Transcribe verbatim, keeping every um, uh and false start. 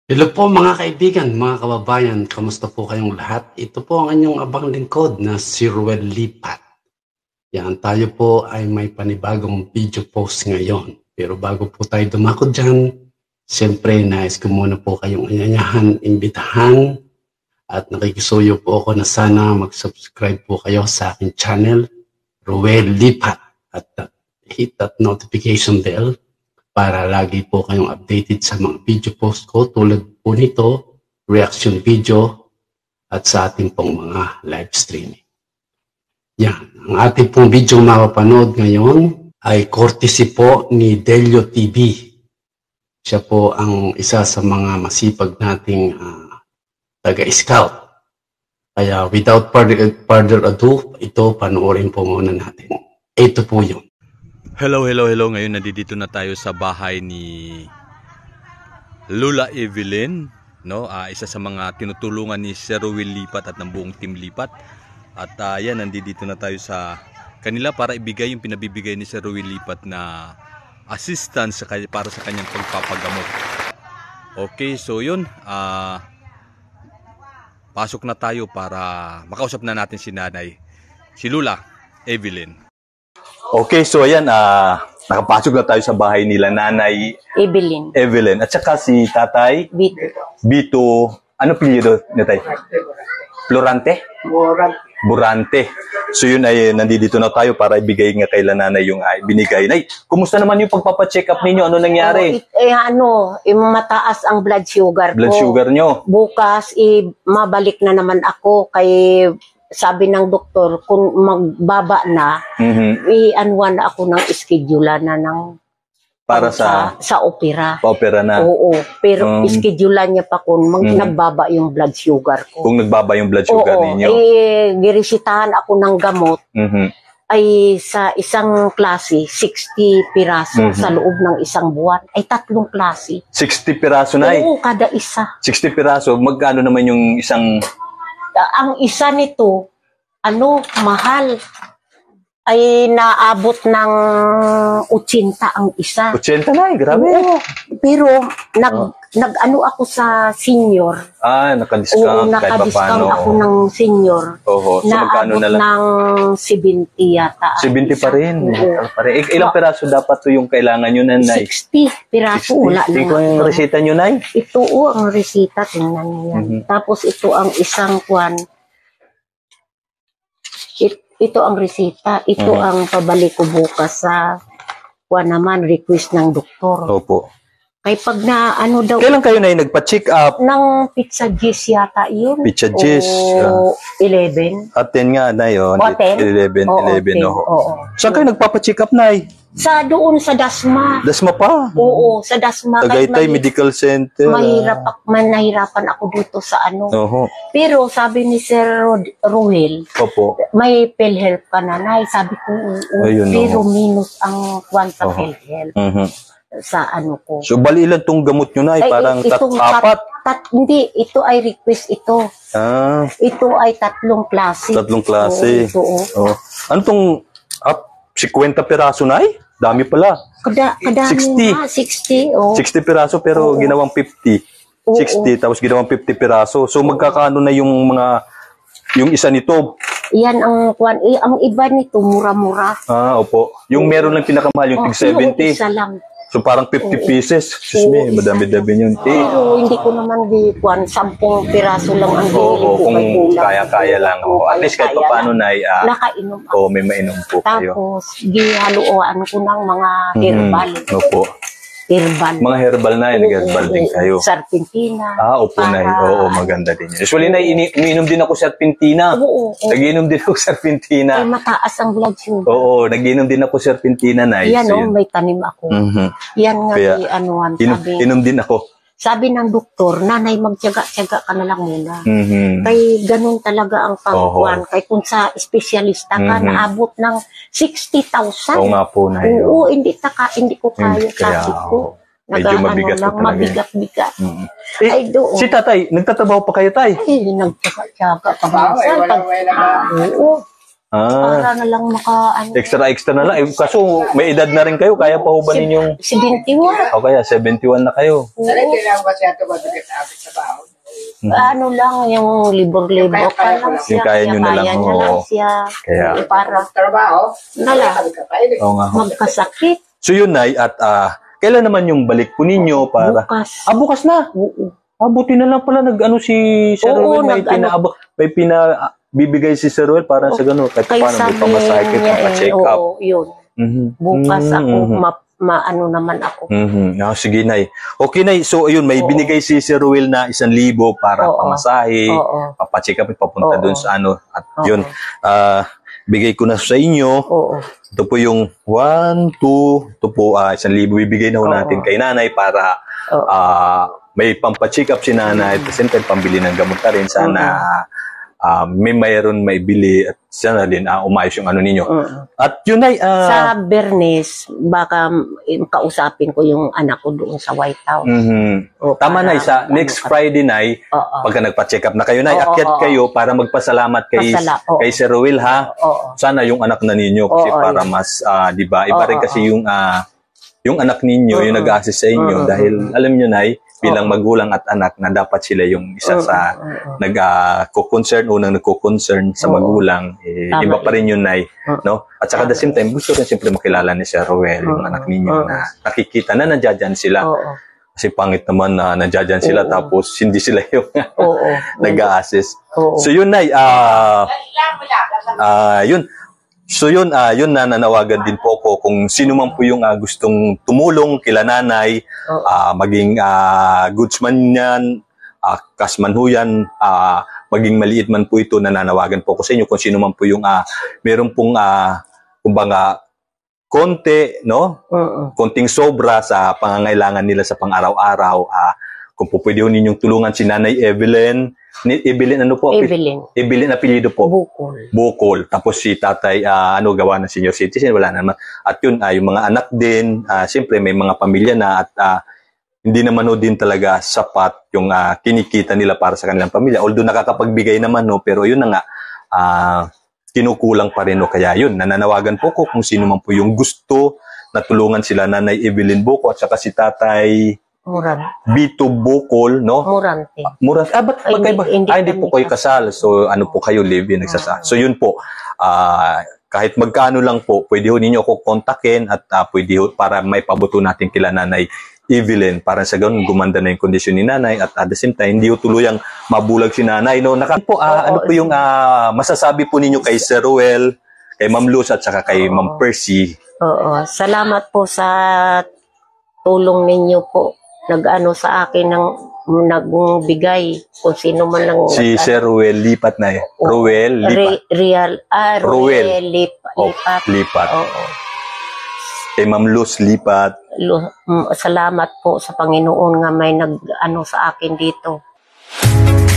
Hello po mga kaibigan, mga kababayan, kamusta po kayong lahat? Ito po ang inyong abang lingkod na si Ruel Lipat. Yan, tayo po ay may panibagong video post ngayon. Pero bago po tayo dumako dyan, siyempre nais ko muna po kayong anyayahan, imbitahan at nakikisuyo po ako na sana mag-subscribe po kayo sa aking channel, Ruel Lipat, at hit that notification bell para lagi po kayong updated sa mga video post ko tulad po nito, reaction video, at sa ating pong mga live streaming. Yan, ang ating pong video mapapanood ngayon ay courtesy po ni Delio T V. Siya po ang isa sa mga masipag nating uh, taga-scout. Kaya without further, further ado, ito panoorin po muna natin. Ito po yun. Hello, hello, hello. Ngayon nandito na tayo sa bahay ni Lola Evelyn, no? Uh, isa sa mga tinutulungan ni Sir Ruel Lipat at ng buong team Lipat. At uh, yan, nandito na tayo sa kanila para ibigay yung pinabibigay ni Sir Ruel Lipat na assistance para sa kanyang pagpapagamot. Okay, so yun. Uh, pasok na tayo para makausap na natin si nanay, si Lola Evelyn. Okay, so ayan, uh, nakapasok na tayo sa bahay nila Nanay Evelyn. Evelyn. At saka si Tatay Bito. Bito. Ano pilyo ni Tay? Florante? Burante. Burante. So yun ay nandito na tayo para ibigay nga kay Nanay yung ay, binigay. Nay, kumusta naman yung pagpapacheck up ninyo? Ano nangyari? Oh, eh ano, eh, mataas ang blood sugar Blood ko. sugar nyo? Bukas, eh, mabalik na naman ako kay sabi ng doktor, kung magbaba na, mm-hmm. i-anwan na ako ng schedule na ng para sa sa opera. Pa-opera na. Oo, pero um, schedule niya pa kung mag, mm-hmm. nagbaba yung blood sugar ko. Kung nagbaba yung blood sugar Oo, ninyo. eh, giresitahan ako ng gamot. Mm-hmm. Ay sa isang klase, sixty piraso mm-hmm. sa loob ng isang buwan. Ay tatlong klase. sixty piraso na eh? Oo, kada isa. sixty piraso, magkano naman yung isang... Ang isa nito, ano, mahal. Ay naabot ng eighty ang isa. eighty na eh, grabe. Oo, pero nag, oh. nag ano ako sa senior. Ah, naka-discount. Oo, naka-discount ako ng senior. Oo, so magkano na lang? ng seventy yata. seventy pa rin. Pare. Ilang piraso dapat to yung kailangan nyo, Nanay? sixty piraso. sixty. Wala Tingko na. yung resita nyo, Nay? Ito o, ang resita. Tingnan niyo yan. Mm-hmm. Tapos ito ang isang kwan. It, ito ang resita. Ito mm-hmm. ang pabalik ko bukas sa kwan naman, request ng doktor. Opo. Kay pag na ano daw. Kailan kayo na nagpa-check up? Ng pizza G's yata yun. Pizza G's. O eleven. At ten nga, Nay. Oh, o ten? eleven, Oo, eleven. ten. Oh. Oo. Saan kayo nagpapa-check up, Nay? Sa doon sa Dasma. Dasma pa? Oo, sa Dasma. Tagaytay Medical Center. Mahirap ako, man, nahirapan ako dito sa ano. Oho. Pero sabi ni Sir Ruel, Opo. may PhilHealth ka na, Nay. Sabi ko, oo, Ayun, pero oh. minus ang kwan sa Oho. PhilHealth. Uh-huh. Sa ano ko. So, bali ilan tong gamot nyo, Nay? Ay, Parang itong tat apat? Tat, tat, hindi, ito ay request ito. Ah. Ito ay tatlong klase. Tatlong klase. Oo, ito, oh. Oh. Ano tong up, fifty piraso, Nay? Dami pala. Kada, kadami sixty. na, sixty. Oh. sixty piraso pero Oo. ginawang fifty. Oo. sixty tapos ginawang fifty piraso. So magkakaano na yung mga yung isa nito? Yan ang kwan. Eh, ang iba nito mura-mura. Ah, opo. Yung meron lang pinakamahal yung Oh, tig seventy. isa lang. So parang fifty Oo. pieces. Excuse me, Oo, madami-dami yun. Eh, Pero hindi ko naman di kwan, sampung piraso lang ang oo, binili ko kung kay kulang. kaya-kaya lang. Oo, Oh, at least kahit kaya-kaya pa paano, lang. Nay, ah, Nakainom ako. oh, may mainom po kayo. Tapos, gihaluan ko ng mga herbal. Mhm. Opo. Herbal. Mga herbal na, nag-herbal din kayo. Serpentina. Ah, opo, Nay. Oo, maganda din yun. Usually, Nay, ini- umiinom din ako serpentina. Oo, oo. Nagiinom din ako serpentina. Ay, mataas ang blood sugar. Oo, nagiinom din ako serpentina, Nay. Yan, So, oh, yun. may tanim ako. Mhm. Yan nga, Kaya, may anuan. Inom, Sabi, inom din ako. sabi ng doktor, nanay, magtyaga-tyaga ka na lang muna. Mhm. Kay ganun talaga ang pangkuhan. Kay kung sa espesyalista ka, Mhm. naabot ng sixty thousand. Oo nga po, Nay. Oo, hindi, taka, hindi ko kaya. Hindi kaya, Sabi ko. oo. Medyo mabigat lang, po talaga. mabigat-bigat. Mhm. Eh, Ay, doon. si Tatay, nagtatrabaho pa kayo, Tay? Ay, nagtyaga-tyaga pa minsan. Pag, oo. Ah, Para na lang maka, ano, extra-extra na lang. Eh, kaso may edad na rin kayo. Kaya pa ho ba ninyong... seventy-one. O kaya, seventy-one na kayo. Oo. Ano lang, yung libor-libor ka lang siya. Yung kaya nyo na lang, Kaya niya oo. lang siya. Kaya, Eh, para nala, oo nga ho. magkasakit. So yun, Nay, at ah, kailan naman yung balik po ninyo para... Bukas. Ah, bukas na. Oo. Ah, buti na lang pala nag-ano si Sir Oo, Ruel. May, nag-ano. pinaabo, may pina, ah, bibigay si Sir Ruel para sa gano'n. Kahit Kaya paano, may sabi pamasahe kayo, niya, eh, papacheck up. oo, yun. Mhm. Bukas ako, Mhm. ma, maano naman ako. Mhm. Ah, sige, Nay. Okay, Nay. So, ayun, may Oo. binigay si Sir Ruel na isang libo para Oo. pamasahe, Oo. papacheck up, papunta Oo. doon sa ano. At Oo. yun, ah, bigay ko na sa inyo. Oo. Ito po yung one, two, ito po ah, isang libo. Bibigay na ho Oo. natin kay nanay para Oo. ah, may pampacheck up si nanay at the same time pambili ng gamot na rin. Sana ah, may mayroon may bili at sana din ah, umayos yung ano ninyo. Oo. At yun ay Sa ah, Bernes, baka eh, kausapin ko yung anak ko doon sa White House. mhm. O, Tama para na sa ano next ka- Friday na Oo. pagka nagpa-check up na kayo na Oo, akyat oo, kayo para magpasalamat kay Pasala- oo. kay Sir Ruel ha. Oo. Sana yung anak na ninyo kasi Oo, para yun. mas ah, 'di ba iba Oo, rin kasi oo. yung ah, yung anak ninyo yung Oo. nag-assist sa inyo Oo, dahil oo. alam niyo na bilang Oo. magulang at anak na dapat sila yung isa Oo, sa oo, oo. nag-co-concern unang nagko-concern sa Oo. magulang eh, Tama iba pa rin yun Nay Oo. no at saka at the same time gusto rin siyempre makilala ni Sir Ruel yung Oo. anak ninyo Oo. na nakikita na nandiyan dyan sila Oo. kasi pangit naman na nandiyan dyan sila Oo. tapos hindi sila yung Oo. nag-a-assist. Oo. So yun Nay, ah ah, yun. So yun, ah yun na nanawagan din po ko kung sino man po yung ah, gustong tumulong kila nanay, Oo. ah, maging ah, goods man yan, ah, cash man ho yan, ah, maging maliit man po ito, nananawagan po ko sa inyo kung sino man po yung ah, meron pong ah, kumbaga konti, no? Oo. Konting sobra sa pangangailangan nila sa pang-araw-araw. Ah, kung po pwede ho ninyong tulungan si Nanay Evelyn, ni Evelyn ano po? Evelyn. Evelyn apelyido po. Bukol. Bukol. Tapos si tatay, ah, ano, gawa ng senior citizen, wala naman. At yun, ah, yung mga anak din, ah, siyempre may mga pamilya na at ah, hindi naman ho din talaga sapat yung ah, kinikita nila para sa kanilang pamilya. Although nakakapagbigay naman no, pero yun na nga, ah, kinukulang pa rin no. Kaya yun, nananawagan po ko kung sino man po yung gusto na tulungan sila Nanay Evelyn Boko at saka si tatay Muran. Bito Bukol, no? Murante. Mura. Ah, ba't Ay, magkaiba? hindi- hindi Ah, hindi kami po kayo kasal. So, ano po kayo, live-in, nagsasal. So, yun po. Ah, kahit magkano lang po, pwede ho ninyo ako kontakin at ah, pwede ho para may pabuto natin kila Nanay Evelyn para sa ganun gumanda na yung kondisyon ni nanay at at the same time hindi ho tuluyang mabulag si nanay. No? Naka, po, ah, Oo, ano po yung ah, masasabi po ninyo kay Sir Ruel, kay Ma'am Luz at saka kay Oo. Ma'am Percy? Oo. Salamat po sa tulong ninyo po. Nag-ano sa akin ng nagbigay kung sino man lang Si nag- Sir Ruel Lipat na eh. Oo. Ruel Lipat. Re- real ah Ruel. Ruel Lip, Oh, Lipat. Lipat. Oo. Kay Ma'am Luz Lipat. Lu- mm, Salamat po sa Panginoon nga may nag ano sa akin dito.